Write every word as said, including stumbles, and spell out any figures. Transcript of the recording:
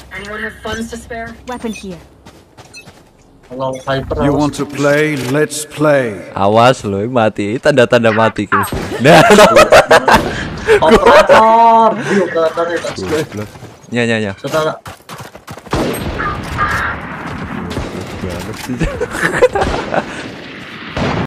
Anyone have funds to spare? Weapon here. Kalau Viper You want to play? Let's play. Awas loh, mati. Tanda-tanda mati guys. Nah, operator, dia operatornya tak suka. nya nya nya. Setelah Banget sih.